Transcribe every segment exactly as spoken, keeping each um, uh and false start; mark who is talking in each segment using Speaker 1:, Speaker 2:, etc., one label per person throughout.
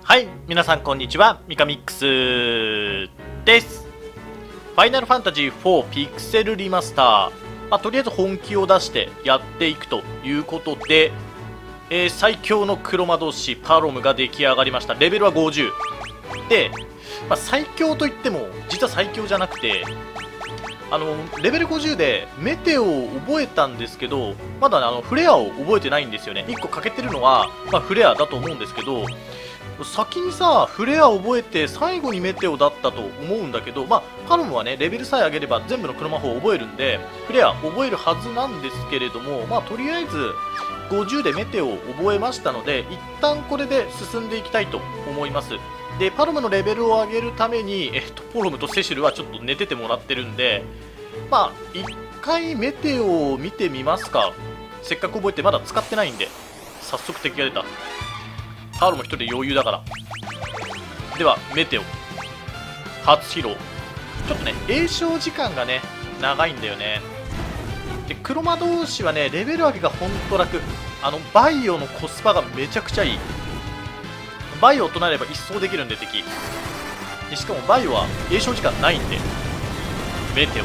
Speaker 1: はい、皆さんこんにちは、ミカミックスです。ファイナルファンタジーフォーピクセルリマスター、まあ、とりあえず本気を出してやっていくということで、えー、最強の黒魔導士パロムが出来上がりました。レベルはごじゅうで、まあ、最強といっても実は最強じゃなくて、あのレベルごじゅうでメテオを覚えたんですけど、まだあのフレアを覚えてないんですよね。いっこ欠けてるのは、まあ、フレアだと思うんですけど、先にさフレアを覚えて最後にメテオだったと思うんだけど、まあパロムはねレベルさえ上げれば全部の黒魔法を覚えるんで、フレア覚えるはずなんですけれども、まあとりあえずごじゅうでメテオを覚えましたので、一旦これで進んでいきたいと思います。でパロムのレベルを上げるために、えっと、ポロムとセシルはちょっと寝ててもらってるんで、まあ一回メテオを見てみますか。せっかく覚えてまだ使ってないんで。早速敵が出た。パロム一人で余裕だから。ではメテオ初披露。ちょっとね詠唱時間がね長いんだよね。で黒魔導士はねレベル上げがほんと楽。あのバイオのコスパがめちゃくちゃいい。バイオを唱えれば一掃できるんで敵で、しかもバイオは詠唱時間ないんで。メテオ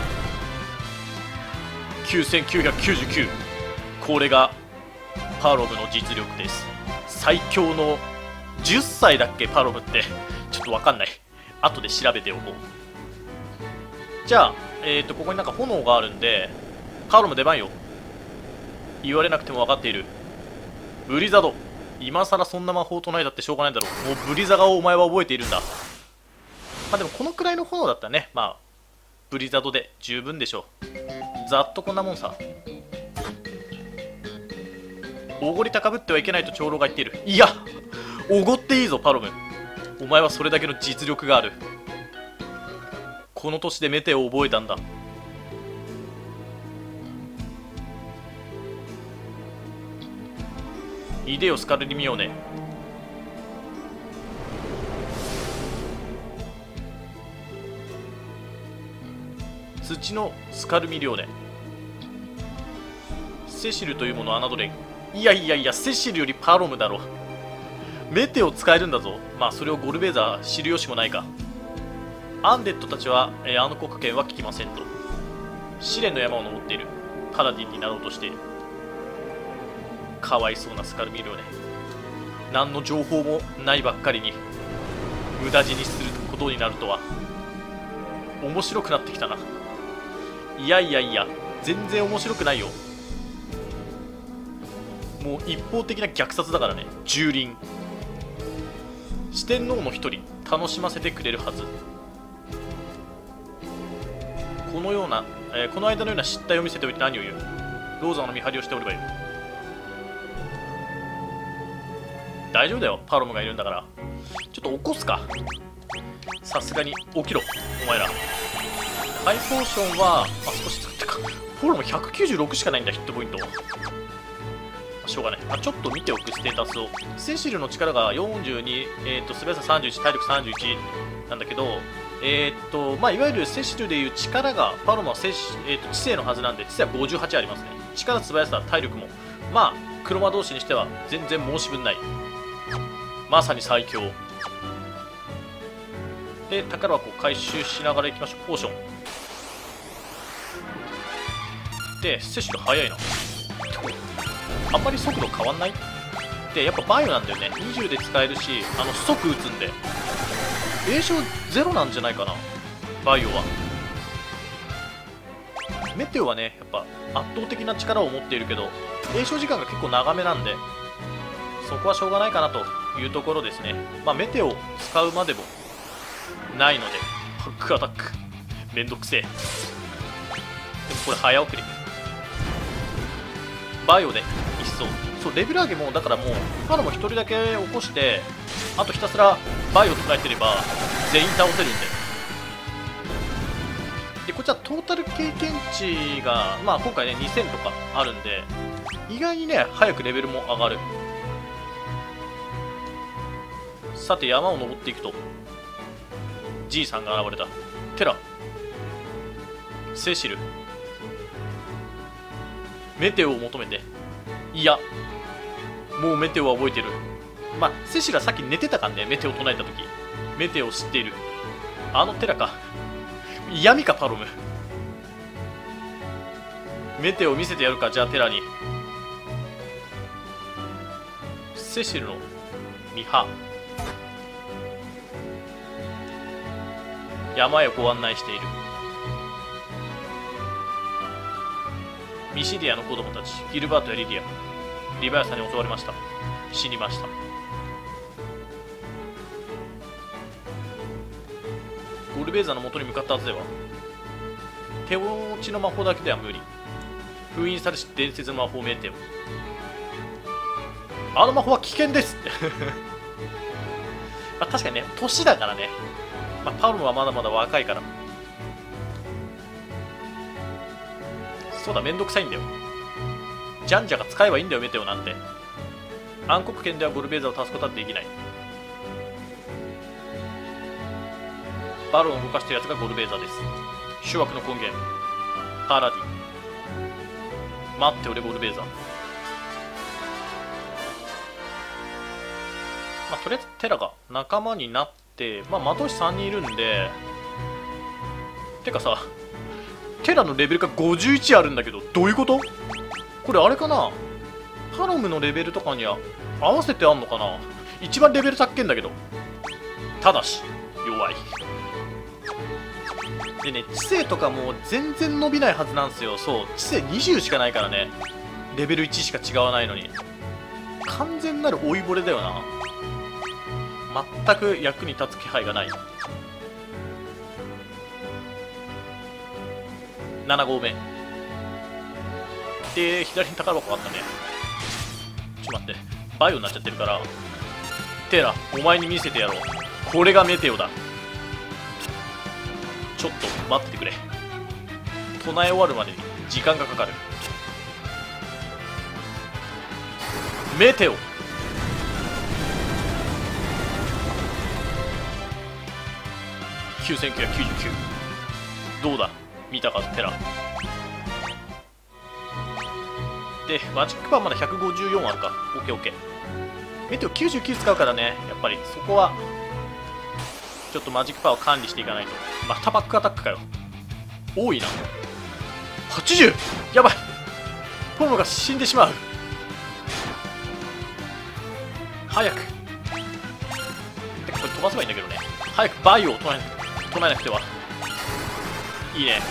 Speaker 1: きゅうせんきゅうひゃくきゅうじゅうきゅう、これがパロムの実力です。最強のじゅっさいだっけパロムって。ちょっとわかんない。後で調べておこう。じゃあ、えーとここになんか炎があるんで、パロム出番よ。言われなくても分かっている。ブリザド。今さらそんな魔法唱えたってしょうがないだろう。もうブリザガをお前は覚えているんだ。まあでもこのくらいの炎だったらね、まあブリザドで十分でしょう。ざっとこんなもんさ。おごり高ぶってはいけないと長老が言っている。いやおごっていいぞパロム。お前はそれだけの実力がある。この年でメテオを覚えたんだ。イデオスカルリミオーネ。土のスカルミリオーネ。セシルというものを侮れ。いやいやいや、セシルよりパロムだろ。メテオ使えるんだぞ。まあそれをゴルベーザー知る由もないか。アンデッドたちは、えー、あの国家権は聞きませんと。試練の山を登っている。パラディンになろうとしている。かわいそうなスカルミリオね。何の情報もないばっかりに無駄死にすることになるとは。面白くなってきたな。いやいやいや、全然面白くないよ。もう一方的な虐殺だからね。蹂躙。四天王の一人楽しませてくれるはず。このような、えー、この間のような失態を見せておいて何を言う。ローザの見張りをしておればいい。大丈夫だよ、パロムがいるんだから。ちょっと起こすか。さすがに起きろお前ら。ハイポーションは、まあ、少し使ってか。ポロムひゃくきゅうじゅうろくしかないんだ、ヒットポイント。しょうがない。あ、ちょっと見ておくステータスを。セシルの力がよんじゅうに、えーと、素早ささんじゅういち、体力さんじゅういちなんだけど、えーと、まあ、いわゆるセシルでいう力が、パロムはセシ、えーと、知性のはずなんで、知性はごじゅうはちありますね。力、素早さ、体力も。まあ、黒魔導士にしては全然申し分ない。まさに最強。で、宝箱を回収しながらいきましょう。ポーション。で、セシル速いな。あんまり速度変わんない。でやっぱバイオなんだよね。にじゅうで使えるし、あの即打つんで詠唱ゼロなんじゃないかなバイオは。メテオはねやっぱ圧倒的な力を持っているけど、詠唱時間が結構長めなんで、そこはしょうがないかなというところですね。まあメテオを使うまでもないので、バックアタックめんどくせえ。でもこれ早送り。バイオで一掃。そうレベル上げもだからもうパロもひとりだけ起こして、あとひたすらバイオ唱えてれば全員倒せるんで。でこっちはトータル経験値が、まあ、今回ねにせんとかあるんで、意外にね早くレベルも上がる。さて山を登っていくとじいさんが現れた。テラ、セシル、メテオを求めて。いやもうメテオは覚えてる。 まあセシルはさっき寝てたからね、メテオ唱えた時。メテオを知っている。あのテラか。闇かパロム。メテオを見せてやるか、じゃあテラに。セシルの見張。山へご案内している。ミシディアの子供たち、ギルバートやリディア、リヴァイアさんに襲われました。死にました。ゴルベーザの元に向かったはずでは。手落ちの魔法だけでは無理。封印されし伝説の魔法メテオ。あの魔法は危険ですってまあ確かにね、年だからね。まあ、パロムはまだまだ若いから。そうだ、めんどくさいんだよ。ジャンジャが使えばいいんだよ、メテオなんて。暗黒圏ではゴルベーザを足すことはできない。バロンを動かしているやつがゴルベーザです。諸悪の根源、パラディ。待っておれ、ゴルベーザ。まあ、とりあえずテラが仲間になって、まあ、的師さんにんいるんで、てかさ、テラのレベルがごじゅういちあるんだけど、どういうこと？これあれかな、パロムのレベルとかには合わせてあんのかな。一番レベル高けんだけど。ただし、弱い。でね、知性とかもう全然伸びないはずなんですよ。そう、知性にじゅうしかないからね。レベルいちしか違わないのに。完全なる老いぼれだよな。全く役に立つ気配がない。なな合目で、左に宝箱あったね。ちょっと待って、バイオになっちゃってるから、テラ、お前に見せてやろう。これがメテオだ。ちょっと待っててくれ。唱え終わるまでに時間がかかる。メテオ。きゅうせんきゅうひゃくきゅうじゅうきゅう。どうだ、見たか、テラ。で、マジックパワーまだひゃくごじゅうよんあるか。オッケーオッケー。メテオきゅうじゅうきゅう使うからね、やっぱりそこはちょっとマジックパワーを管理していかないと。またバックアタックかよ。多いな。はちじゅう、やばい。ポモが死んでしまう。早く。てかこれ飛ばせばいいんだけどね。早くバイオを唱え唱えなくては。いいね。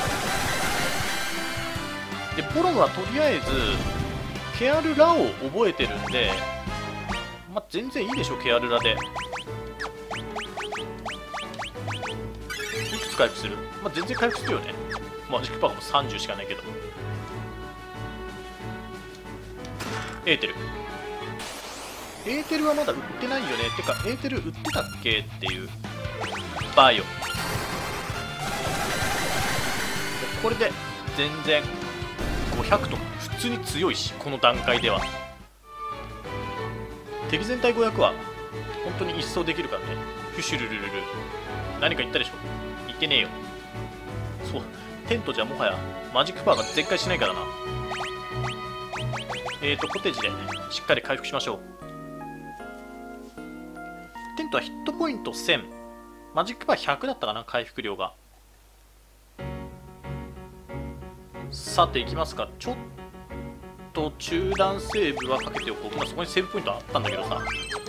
Speaker 1: で、ポロムはとりあえずケアルラを覚えてるんで、まあ、全然いいでしょ、ケアルラで。いくつ回復する？まあ、全然回復するよね。マジックパワーもさんじゅうしかないけど。エーテル。エーテルはまだ売ってないよね。てか、エーテル売ってたっけっていう。バイオ。これで全然ごひゃくとか普通に強いし、この段階では。敵全体ごひゃくは本当に一掃できるからね。フシュルルルル。何か言ったでしょ？言ってねえよ。そう、テントじゃもはやマジックパワーが全開しないからな。えーと、コテージでしっかり回復しましょう。テントはヒットポイントせん。マジックパワーひゃくだったかな、回復量が。さて、いきますか。ちょっと中断セーブはかけておこう。まあ、そこにセーブポイントあったんだけどさ。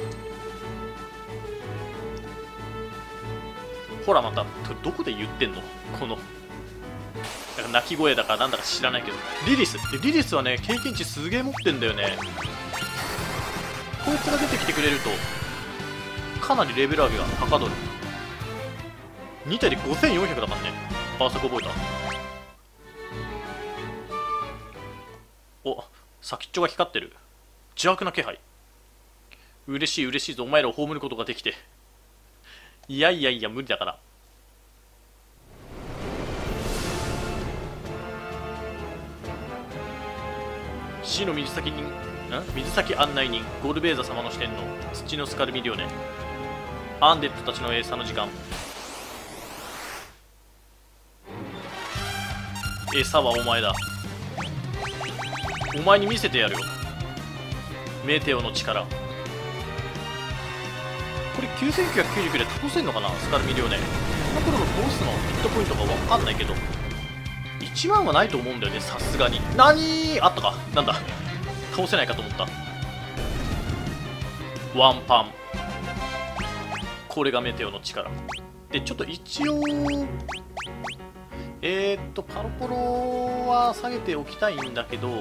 Speaker 1: ほら、またどこで言ってんのこのなんか鳴き声だかなんだか知らないけど。リリスリリスはね、経験値すげえ持ってんだよね。こいつが出てきてくれるとかなりレベル上げがはかどる。に体でごせんよんひゃくだからね。バーサク覚えた。お、先っちょが光ってる。邪悪な気配。嬉しい嬉しいぞ、お前らを葬ることができて。いやいやいや、無理だから。死の水先人、ん水先案内人、ゴルベーザ様の視点の土のスカルミリオネ。アンデッドたちの餌の時間。餌はお前だ。お前に見せてやるよ、メテオの力。 これきゅうせんきゅうひゃくきゅうじゅうきゅうで倒せんのかな、スカルミリオネ。この頃のボスのヒットポイントが分かんないけど、いちまんはないと思うんだよね、さすがに。なにーあったか、なんだ、倒せないかと思った。ワンパン、これがメテオの力で、ちょっと一応えーっとパロポロは下げておきたいんだけど、い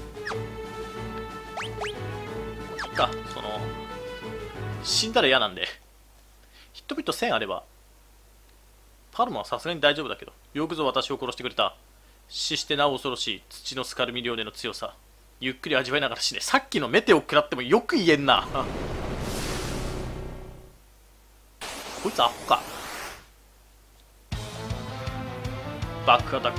Speaker 1: っか、その死んだら嫌なんで、ヒットポイントせんあればパルマはさすがに大丈夫だけど、よくぞ私を殺してくれた。死してなお恐ろしい土のスカルミリオネの強さ、ゆっくり味わいながら死ね。さっきのメテオ食らってもよく言えんなこいつアホか。バックアタック、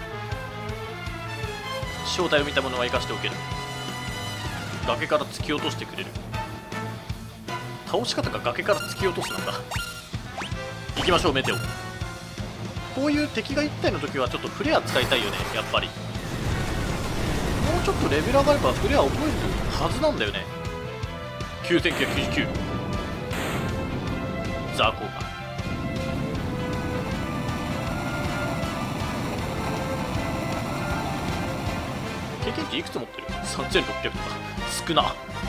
Speaker 1: 正体を見た者は生かしておける。崖から突き落としてくれる。倒し方が崖から突き落とすなんだ。行きましょうメテオ。こういう敵がいち体の時はちょっとフレア使いたいよね、やっぱり。もうちょっとレベル上がればフレア覚えるはずなんだよね。きゅうせんきゅうひゃくきゅうじゅうきゅう、ザーコーガン。経験値いくつ持ってる？ さんぜんろっぴゃく とか少な。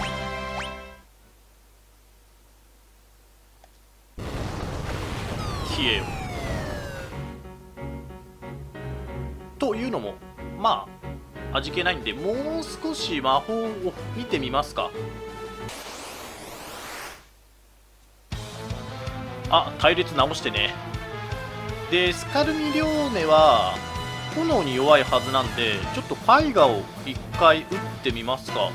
Speaker 1: 消えよ。というのもまあ味気ないんで、もう少し魔法を見てみますか。あ、隊列直してね。でスカルミリオーネは炎に弱いはずなんで、ちょっとファイガをいっかい打ってみますか。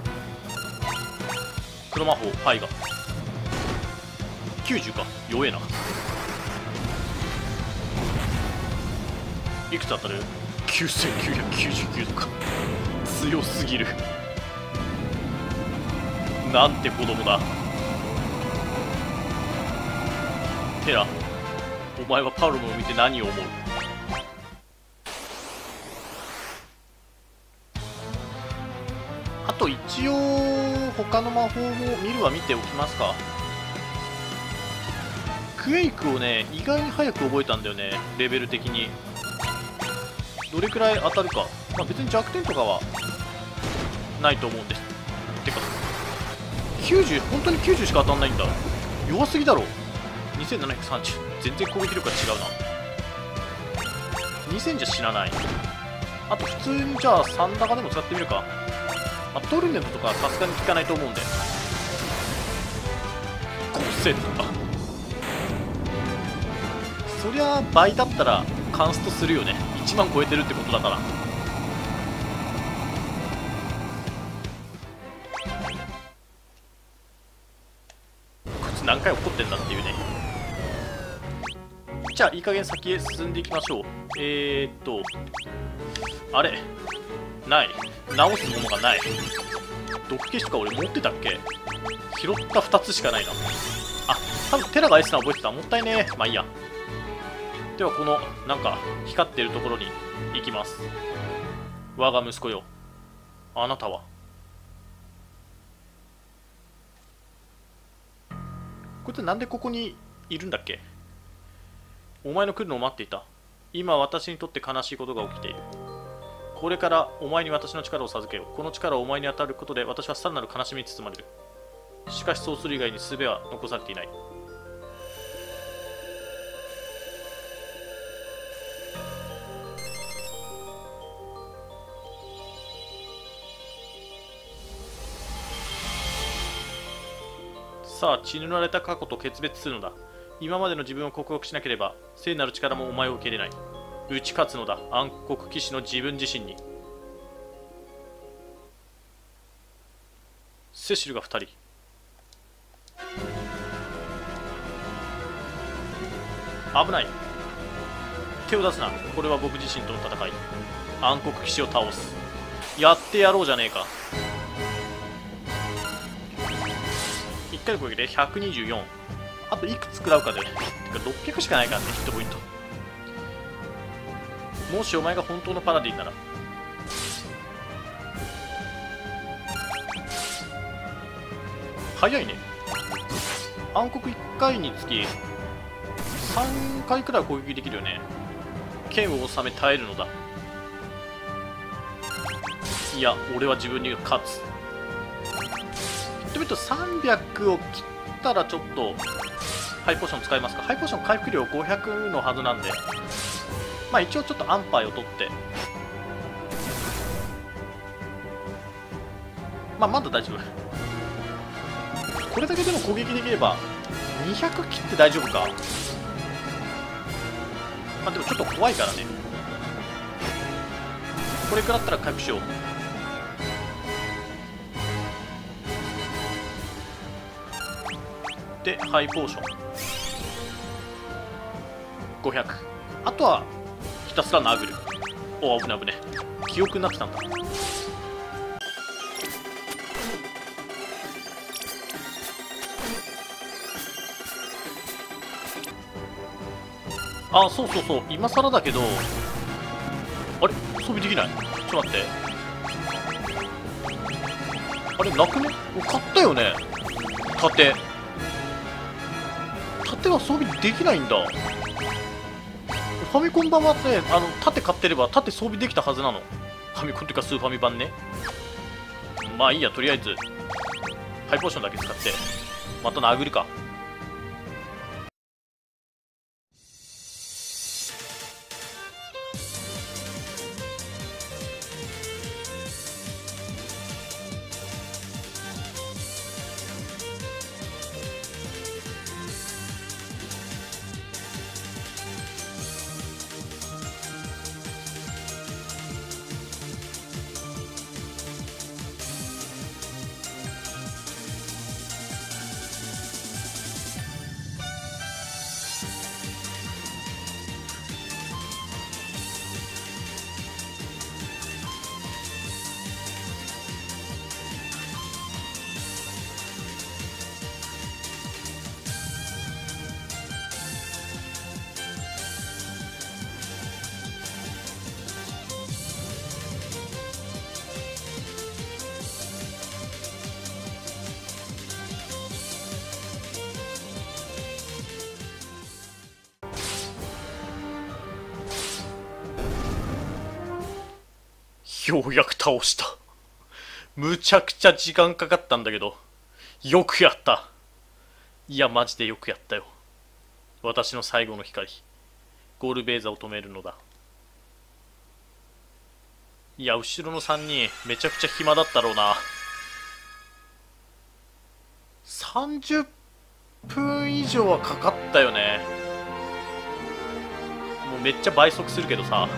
Speaker 1: 黒魔法ファイガきゅうじゅうか、弱えな。いくつ当たる？ きゅうせんきゅうひゃくきゅうじゅうきゅう とか強すぎる。なんて子供だ。テラ、お前はパルムを見て何を思う？あと一応他の魔法も見るは見ておきますか。クエイクをね意外に早く覚えたんだよね、レベル的に。どれくらい当たるか、まあ、別に弱点とかはないと思うんです。てかきゅうじゅう、本当にきゅうじゅうしか当たんないんだ。弱すぎだろ。にせんななひゃくさんじゅう、全然攻撃力が違うな。にせんじゃ死なない。あと普通にじゃあサンダガでも使ってみるか。まあ、トルネムとかさすがに効かないと思うんでごせんとか。そりゃ倍だったらカンストするよね。いちまん超えてるってことだから。こいつ何回怒ってんだっていうね。じゃあいい加減先へ進んでいきましょう。えー、っとあれない、直すものがない。毒消しとか俺持ってたっけ？拾ったふたつしかないな。あ、多分テラが S な覚えてた。もったいねえ。まあいいや。ではこのなんか光ってるところに行きます。我が息子よ、あなたは。こいつなんでここにいるんだっけ？お前の来るのを待っていた。今私にとって悲しいことが起きている。これからお前に私の力を授けよう。この力をお前に当たることで私はさらなる悲しみに包まれる。しかしそうする以外に術は残されていない。さあ、血塗られた過去と決別するのだ。今までの自分を克服しなければ聖なる力もお前を受け入れない。打ち勝つのだ、暗黒騎士の自分自身に。セシルがふたり。危ない。手を出すな。これは僕自身との戦い。暗黒騎士を倒す。やってやろうじゃねえか。いっかいの攻撃でひゃくにじゅうよん。あといくつ食らうかで、てかろっぴゃくしかないからね、ヒットポイント。もしお前が本当のパラディンなら。早いね。 暗黒いっかいにつきさんかいくらい攻撃できるよね。剣を収め耐えるのだ。いや俺は自分に勝つ。ヒットビットさんびゃくを切ったらちょっとハイポーション使いますか。ハイポーション回復量ごひゃくのはずなんで、まあ一応ちょっと安牌を取って、まあまだ大丈夫。これだけでも攻撃できればにひゃく切って大丈夫か。まあでもちょっと怖いからね。これくらったら回復しよう。でハイポーションごひゃく、あとはひたすら殴る。おお危ない危ねえ、記憶になってたんだ。あそうそうそう、今更だけど、あれ装備できない。ちょっと待って、あれなくね。買ったよね。盾盾は装備できないんだ。ファミコン版はね、あの盾買ってれば盾装備できたはずなの。ファミコンというかスーファミ版ね。まあいいや、とりあえずハイポーションだけ使ってまた殴るか。ようやく倒した。むちゃくちゃ時間かかったんだけど、よくやった。いやマジでよくやったよ。私の最後の光、ゴールベーザを止めるのだ。いや後ろのさんにんめちゃくちゃ暇だったろうな。さんじゅっぷん以上はかかったよね。もうめっちゃ倍速するけどさ。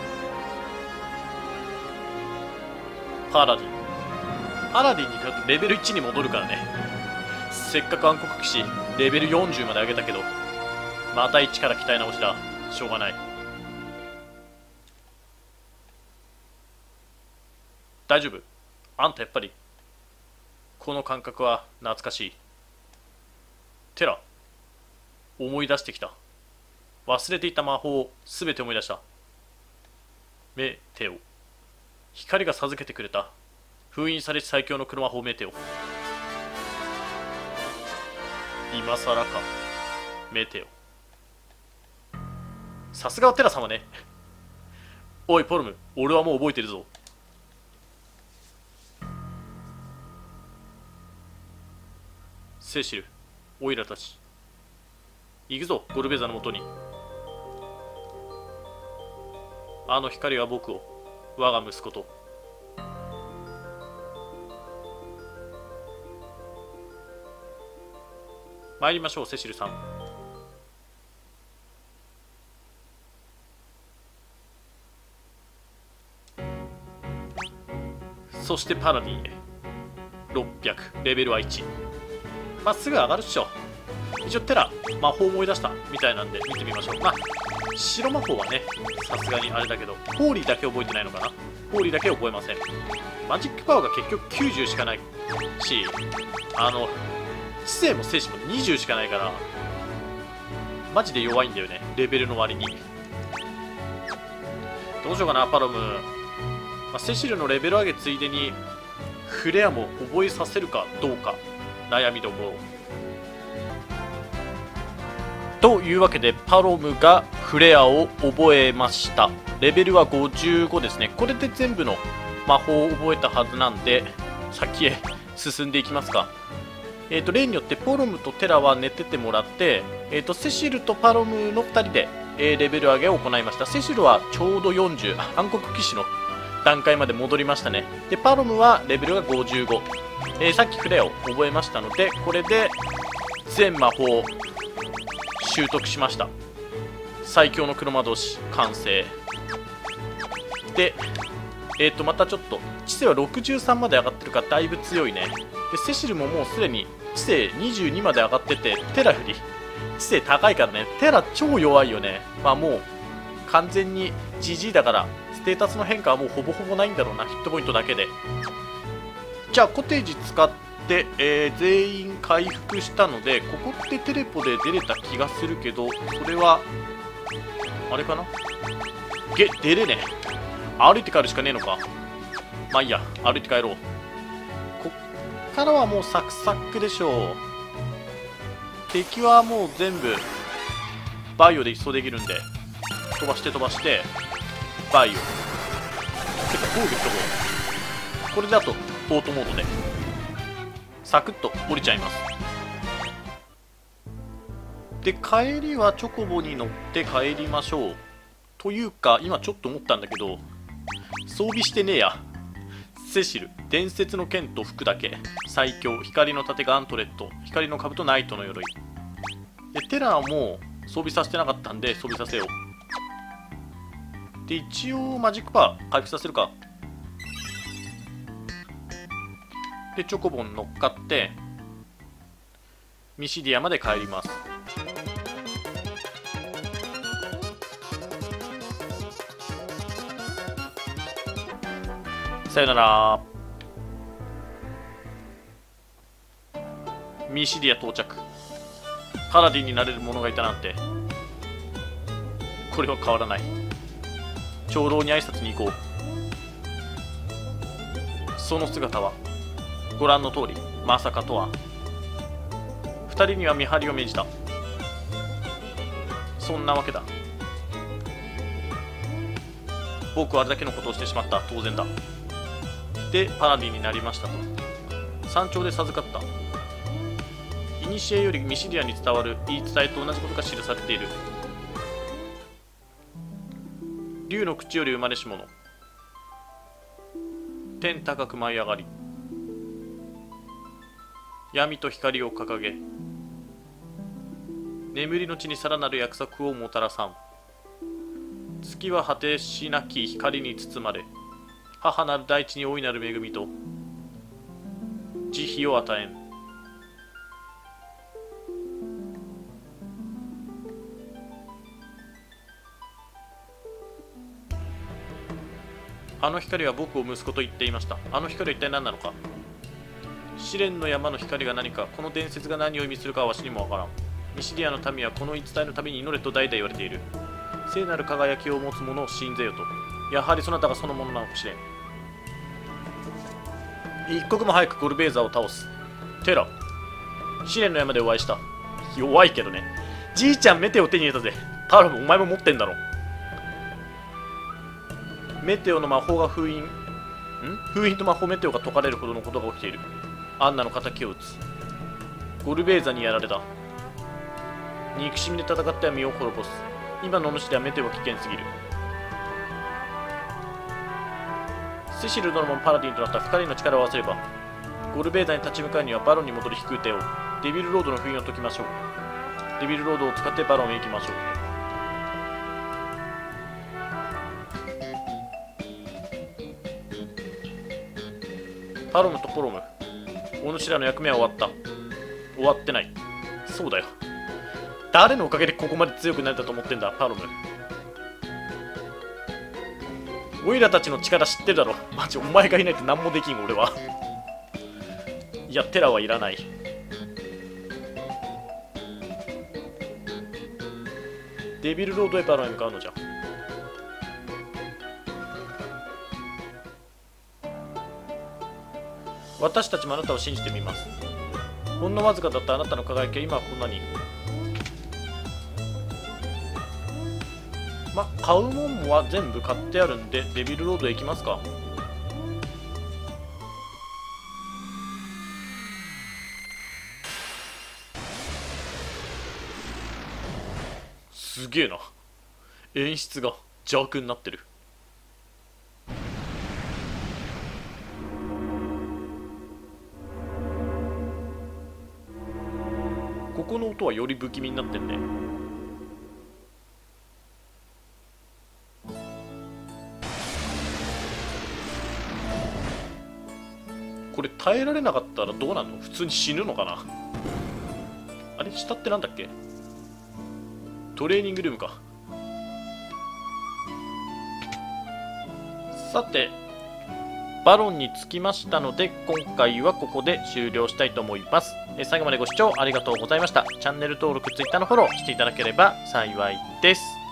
Speaker 1: パラディンパラディンになるとレベルいちに戻るからね。せっかく暗黒騎士レベルよんじゅうまで上げたけど、またいちから鍛え直しだ。しょうがない。大丈夫。あんたやっぱりこの感覚は懐かしい。テラ、思い出してきた。忘れていた魔法をすべて思い出した。メテオ、光が授けてくれた封印されし最強の黒魔法メテオ。今さらかメテオ。さすがはテラ様ね。おいポルム、俺はもう覚えてるぞ。セシル、オイラたち行くぞ、ゴルベザのもとに。あの光は僕を、我が息子と。参りましょうセシルさん。そしてパラディンへ。ろっぴゃく、レベルはいち。まっすぐ上がるっしょ。一応テラ魔法思い出したみたいなんで見てみましょう。まあ白魔法はねさすがにあれだけど、ホーリーだけ覚えてないのかな。ホーリーだけ覚えません。マジックパワーが結局きゅうじゅうしかないし、あの知性も精神もにじゅうしかないから、マジで弱いんだよねレベルの割に。どうしようかなパロム、まあ、セシルのレベル上げついでにフレアも覚えさせるかどうか悩みどころ。 というわけでパロムがフレアを覚えました。レベルはごじゅうごですね。これで全部の魔法を覚えたはずなんで先へ進んでいきますか。えーと例によってポロムとテラは寝ててもらって、えーとセシルとパロムのふたりで、えーレベル上げを行いました。セシルはちょうどよんじゅう、暗黒騎士の段階まで戻りましたね。でパロムはレベルがごじゅうご、えーさっきフレアを覚えましたので、これで全魔法を習得しました。最強の黒魔導士完成で、えーとまたちょっと知性はろくじゅうさんまで上がってるからだいぶ強いね。でセシルももうすでに知性にじゅうにまで上がってて、テラより知性高いからね。テラ超弱いよね。まあもう完全に ジージー だからステータスの変化はもうほぼほぼないんだろうな、ヒットポイントだけで。じゃあコテージ使って、えー全員回復したので、ここってテレポで出れた気がするけど、それはあれかな。げ出れねえ。歩いて帰るしかねえのか。まあいいや、歩いて帰ろう。こっからはもうサクサクでしょう。敵はもう全部バイオで一掃できるんで、飛ばして飛ばしてバイオ、てか攻撃とこう。これだとオートモードでサクッと降りちゃいます。で帰りはチョコボに乗って帰りましょう。というか今ちょっと思ったんだけど、装備してねえや。セシル伝説の剣と服だけ、最強光の盾ガントレット、光の兜ナイトの鎧で、テラはもう装備させてなかったんで装備させよう。で一応マジックパー回復させるか。でチョコボン乗っかってミシディアまで帰ります。さよなら。ミシディア到着。パラディンになれる者がいたなんて。これは変わらない。長老に挨拶に行こう。その姿はご覧の通り、まさかとは。二人には見張りを命じた。そんなわけだ。僕はあれだけのことをしてしまった。当然だ。でパラディンになりましたと。山頂で授かった。古よりミシディアに伝わる言い伝えと同じことが記されている。竜の口より生まれし者、天高く舞い上がり、闇と光を掲げ、眠りの地にさらなる約束をもたらさん。月は果てしなき光に包まれ、母なる大地に大いなる恵みと慈悲を与えん。あの光は僕を息子と言っていました。あの光は一体何なのか。試練の山の光が何か、この伝説が何を意味するかはわしにもわからん。ミシディアの民はこの言い伝えのために祈れと代々言われている。聖なる輝きを持つ者を信ぜよと。やはりそなたがそのものなのかもしれん。一刻も早くゴルベーザーを倒す。テラ、試練の山でお会いした。弱いけどね。じいちゃんメテオ手に入れたぜ。パロム、お前も持ってんだろ。メテオの魔法が封印ん封印と魔法メテオが解かれるほどのことが起きている。アンナの敵を討つ。ゴルベーザにやられた。憎しみで戦っては身を滅ぼす。今の主ではメテオは危険すぎる。セシル殿もパラディンとなったふたりの力を合わせれば、ゴルベーザに立ち向かうにはバロンに戻り引く手を、デビルロードの封印を解きましょう。デビルロードを使ってバロンへ行きましょう。パロムとポロム、お主らの役目は終わった。終わってない。そうだよ。誰のおかげでここまで強くなれたと思ってんだ、パロム。オイラたちの力知ってるだろ。マジお前がいないと何もできん、俺は。いや、テラはいらない。デビルロードへパロンへ向かうのじゃ。私たちもあなたを信じてみます。ほんのわずかだったあなたの輝きは今はこんなに。 まあ買うもんは全部買ってあるんでデビルロードへ行きますか。すげえな、演出が邪悪になってる。ここの音はより不気味になってんね。これ耐えられなかったらどうなの？普通に死ぬのかな。あれ下ってなんだっけ？トレーニングルームか。さてバロンにつきましたので今回はここで終了したいと思います。え最後までご視聴ありがとうございました。チャンネル登録、Twitter のフォローしていただければ幸いです。